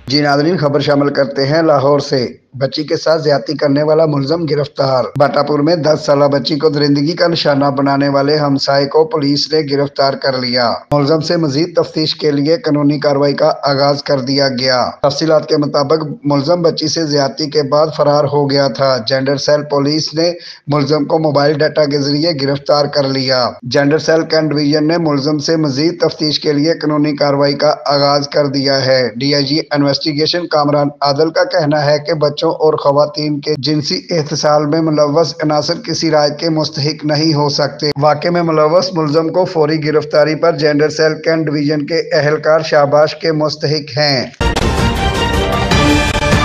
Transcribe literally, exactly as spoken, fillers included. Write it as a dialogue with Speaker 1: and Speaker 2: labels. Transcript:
Speaker 1: जी नाज़रीन, खबर शामिल करते हैं लाहौर से। बच्ची के साथ ज्यादती करने वाला मुलजम गिरफ्तार। बाटापुर में दस साल बच्ची को दरिंदगी का निशाना बनाने वाले हमसाये को पुलिस ने गिरफ्तार कर लिया। मुलजम से मजीद तफ्तीश के लिए कानूनी कार्रवाई का आगाज कर दिया गया। तफसीलात के मुताबिक मुलजम बच्ची से ज्यादती के बाद फरार हो गया था। जेंडर सेल पुलिस ने मुलजम को मोबाइल डाटा के जरिए गिरफ्तार कर लिया। जेंडर सेल कैंट डिवीजन ने मुलजम से मजीद तफ्तीश के लिए कानूनी कार्रवाई का आगाज कर दिया है। D I G investigation Kamran Adil का कहना है कि बच्चों और खवातीन के जिनसी एहतिसाल में मुलव्वस अनासर किसी राय के मुस्तहिक नहीं हो सकते। वाक़े में मुलव्वस मुलजम को फौरी गिरफ्तारी पर जेंडर सेल कैंट डिवीजन के एहलकार शाबाश के मुस्तहिक हैं।